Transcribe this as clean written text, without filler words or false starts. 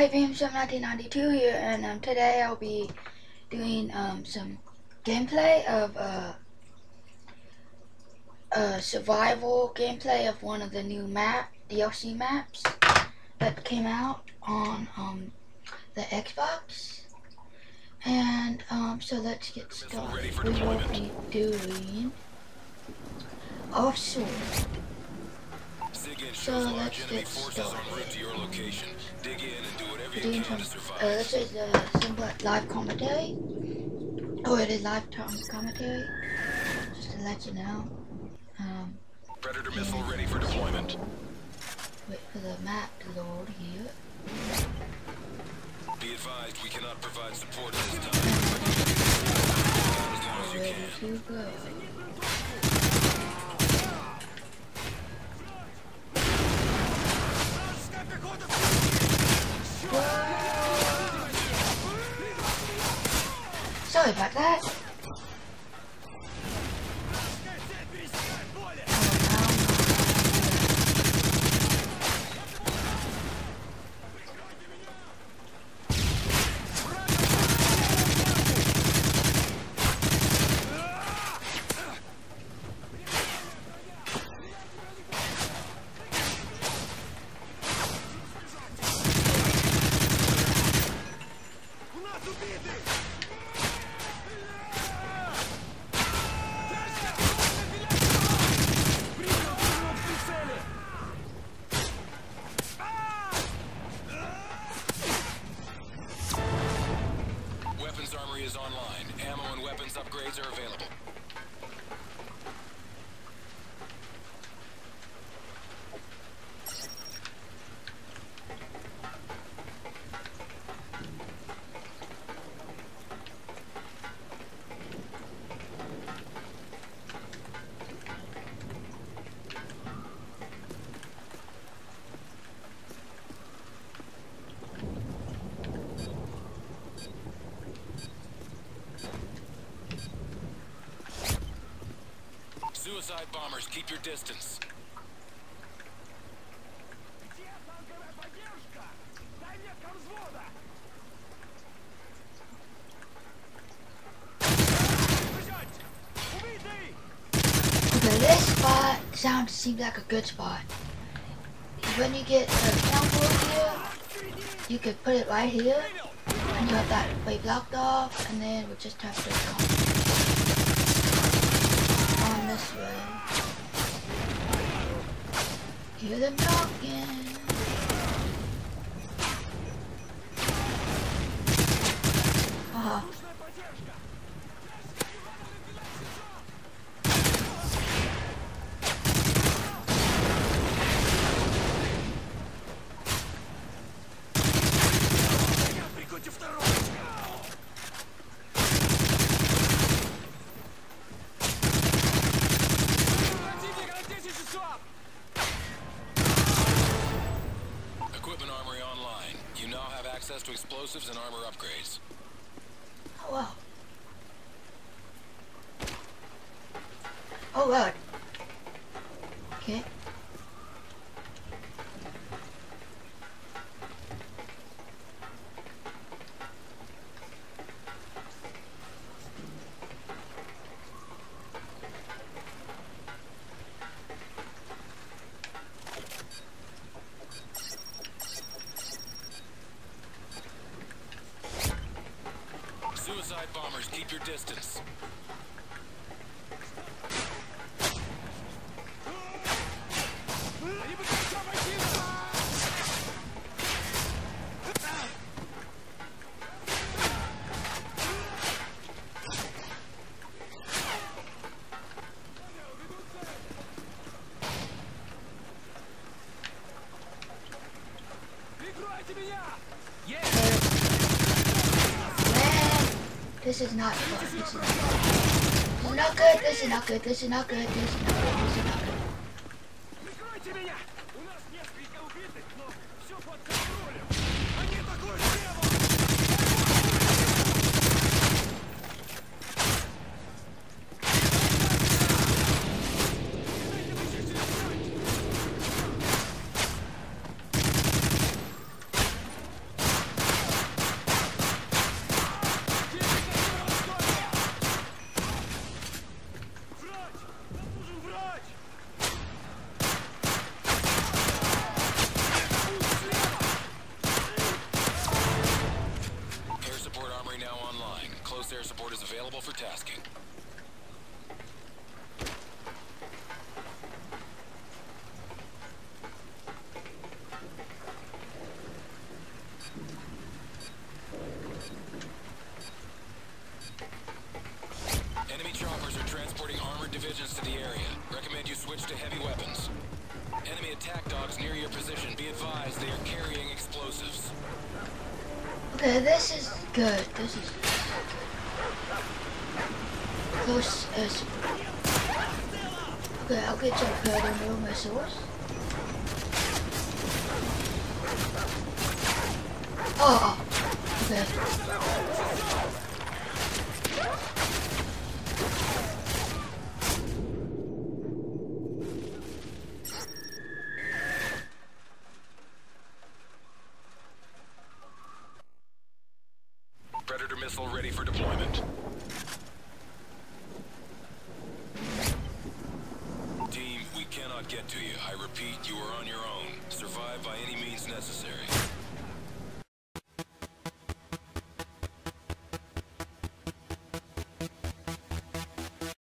Hi, VMSum1992 here, and today I'll be doing some gameplay of survival gameplay of one of the new DLC maps that came out on the Xbox. And so let's get started. We will be doing offshore. So let's get started. Doing some, this is some live commentary. Oh, it is live commentary. Just to let you know. Predator missile ready for deployment. Wait for the map to load here. Be advised, we cannot provide support at this time. As long as you Ready can. to go. Sorry about that. Weapons armory is online. Ammo and weapons upgrades are available. Suicide bombers, keep your distance. Okay, this spot seems like a good spot. When you get the temple here, you could put it right here, and you have that way blocked off, and then we just have to come on this way. Hear them talking. Haha. Equipment armory online. You now have access to explosives and armor upgrades. Oh wow. Oh god. Okay. Suicide bombers, keep your distance. This is not fun. This is not good. This is not good. This is not good. This is not good. This is not good. This is not good. divisions to the area. Recommend you switch to heavy weapons. Enemy attack dogs near your position. Be advised they are carrying explosives. Okay, this is good. This is close as. Okay, I'll get some predator missiles. Oh, okay. Predator missile ready for deployment. Team, we cannot get to you. I repeat, you are on your own. Survive by any means necessary.